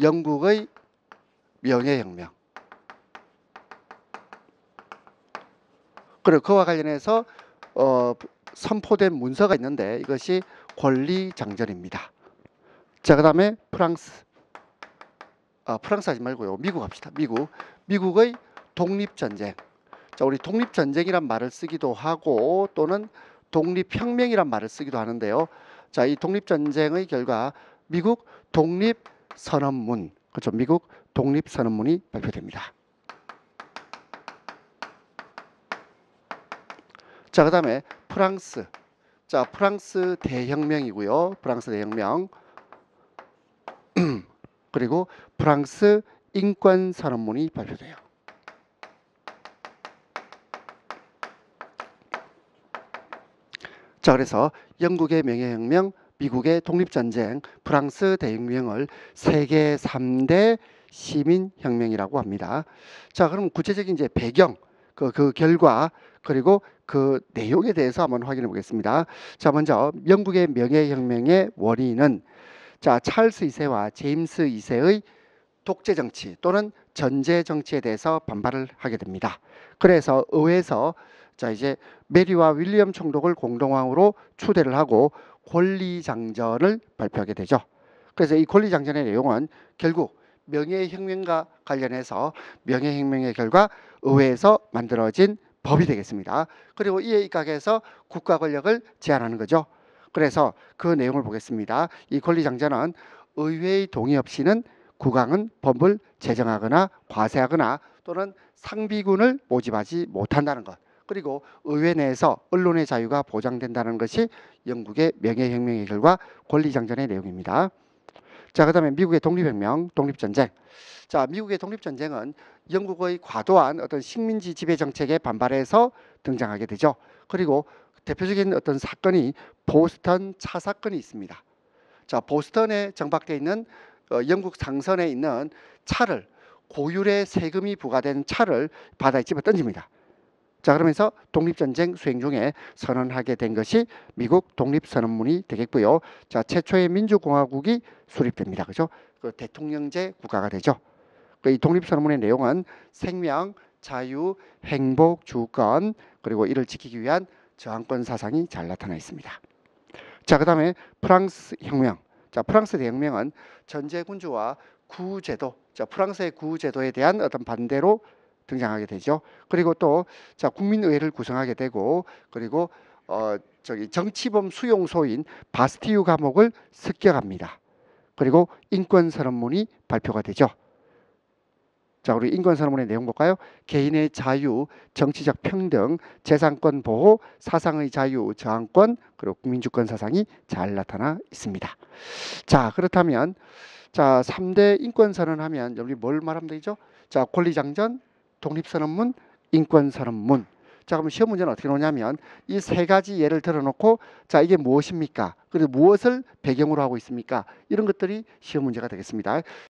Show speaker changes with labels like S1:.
S1: 영국의 명예혁명. 그리고 그와 관련해서 선포된 문서가 있는데 이것이 권리장전입니다. 자, 그 다음에 프랑스. 프랑스 하지 말고요. 미국 합시다. 미국의 독립전쟁. 자, 우리 독립전쟁이란 말을 쓰기도 하고 또는 독립혁명이란 말을 쓰기도 하는데요. 자, 이 독립전쟁의 결과 미국 독립선언문, 그렇죠? 미국 독립선언문이 발표됩니다. 자, 그 다음에 프랑스. 자, 프랑스 대혁명이고요. 프랑스 대혁명. 그리고 프랑스 인권선언문이 발표돼요. 자, 그래서 영국의 명예혁명, 미국의 독립전쟁, 프랑스 대혁명을 세계 3대 시민혁명이라고 합니다. 자, 그럼 구체적인 이제 배경, 그 결과, 그리고 그 내용에 대해서 한번 확인해 보겠습니다. 자, 먼저 영국의 명예혁명의 원인은 자, 찰스 2세와 제임스 2세의 독재 정치 또는 전제 정치에 대해서 반발을 하게 됩니다. 그래서 의회에서 자, 이제 메리와 윌리엄 총독을 공동왕으로 추대를 하고 권리장전을 발표하게 되죠. 그래서 이 권리장전의 내용은 결국 명예혁명과 관련해서 명예혁명의 결과 의회에서 만들어진 법이 되겠습니다. 그리고 이에 입각해서 국가 권력을 제한하는 거죠. 그래서 그 내용을 보겠습니다. 이 권리장전은 의회의 동의 없이는 국왕은 법을 제정하거나 과세하거나 또는 상비군을 모집하지 못한다는 것. 그리고 의회 내에서 언론의 자유가 보장된다는 것이 영국의 명예혁명의 결과 권리장전의 내용입니다. 자, 그 다음에 미국의 독립혁명, 독립전쟁. 자, 미국의 독립전쟁은 영국의 과도한 어떤 식민지 지배 정책에 반발해서 등장하게 되죠. 그리고 대표적인 어떤 사건이 보스턴 차 사건이 있습니다. 자, 보스턴에 정박되어 있는 영국 상선에 있는 차를 고율의 세금이 부과된 차를 바다에 집어 던집니다. 자, 그러면서 독립전쟁 수행 중에 선언하게 된 것이 미국 독립선언문이 되겠고요. 자, 최초의 민주공화국이 수립됩니다. 그죠? 그 대통령제 국가가 되죠. 이 독립선언문의 내용은 생명, 자유, 행복, 주권 그리고 이를 지키기 위한 저항권 사상이 잘 나타나 있습니다. 자, 그 다음에 프랑스 혁명. 자, 프랑스 대혁명은 전제군주와 구제도, 자, 프랑스의 구제도에 대한 어떤 반대로 등장하게 되죠. 그리고 또 자, 국민의회를 구성하게 되고 그리고 정치범 수용소인 바스티유 감옥을 습격합니다. 그리고 인권선언문이 발표가 되죠. 자, 우리 인권선언문의 내용 볼까요? 개인의 자유, 정치적 평등, 재산권 보호, 사상의 자유, 저항권, 그리고 국민주권 사상이 잘 나타나 있습니다. 자, 그렇다면 자, 3대 인권선언하면 우리 뭘 말하면 되죠? 자, 권리장전, 독립선언문, 인권선언문. 자, 그럼 시험 문제는 어떻게 나오냐면 이 세 가지 예를 들어놓고 자, 이게 무엇입니까? 그리고 무엇을 배경으로 하고 있습니까? 이런 것들이 시험 문제가 되겠습니다.